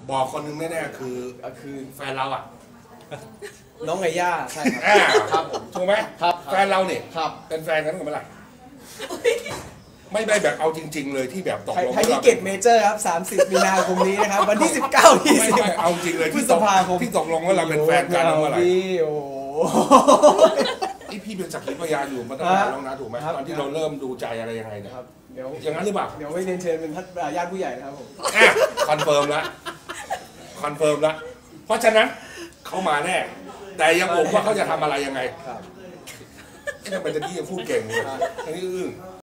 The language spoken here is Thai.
บอกคนหนึงแน่ๆคือแฟนเราอ่ะน้องไอย่าใช่ครับถูกไหมครับแฟนเราเนี่ยครับเป็นแฟนกันกันเมื่อไหร่ไม่ได้แบบเอาจริงๆเลยที่แบบตกลงไทยทิเก็ตเมเจอร์ครับ30 มีนาคมนี้นะครับวันที่19 ไม่เอาจริงเลยพฤษภาคมที่ตกลงว่าเราเป็นแฟนกันเมื่อไหร่โอ้ไอพี่เป็นสักขีพยานอยู่มาตั้งนานแล้วนะถูกไหมตอนที่เราเริ่มดูใจอะไรยังไงเนี่ยเดี๋ยวอย่างนั้นหรือเปล่าเดี๋ยวไปเรียนเชิญเป็นญาติผู้ใหญ่นะครับผมคอนเฟิร์มแล้วเพราะฉะนั้นเขามาแน่แต่ยังบอกว่าเขาจะทำอะไรยังไงทำไมตะกี้ยังพูดเก่งเลยอันนี้อึ้ง